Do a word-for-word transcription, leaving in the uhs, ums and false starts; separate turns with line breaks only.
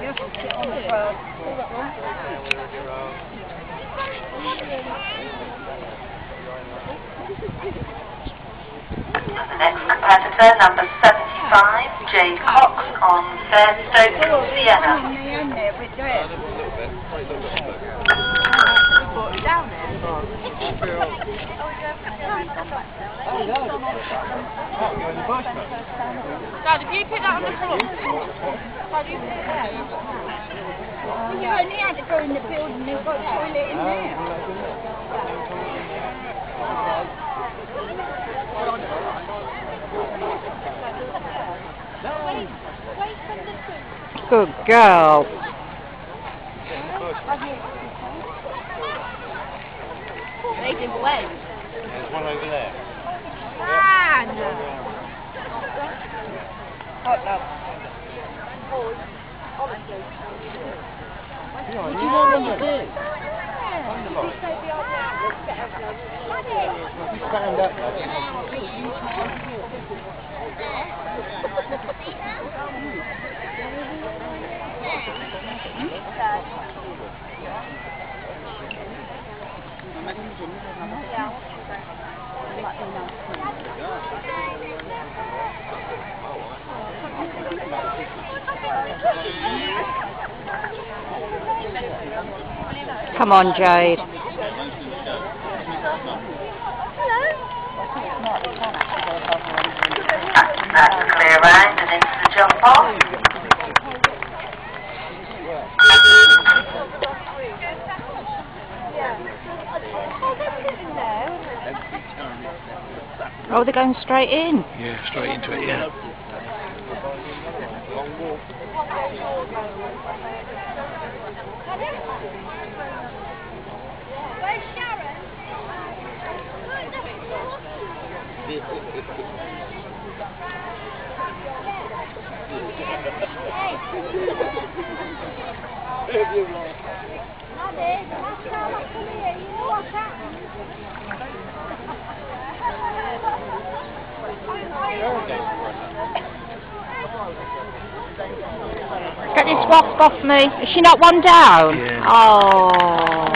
The next competitor, number seventy-five, Jade Cox on Fairstoke, Sienna.
Dad, if you put that on the floor, how do you put that? You only had to go in the building, you've got a toilet in there.
Good girl.
Making away.
There's one over there.
Man! Hot dog.
What do you want them to do? You stand up,
Come on, Jade.
That's a clear round and into the jump off.
Oh, they're going straight in.
Yeah, straight into it, yeah.
Where's Sharon?
Get this wasp off me. Is she not one down?
Yeah.
Oh.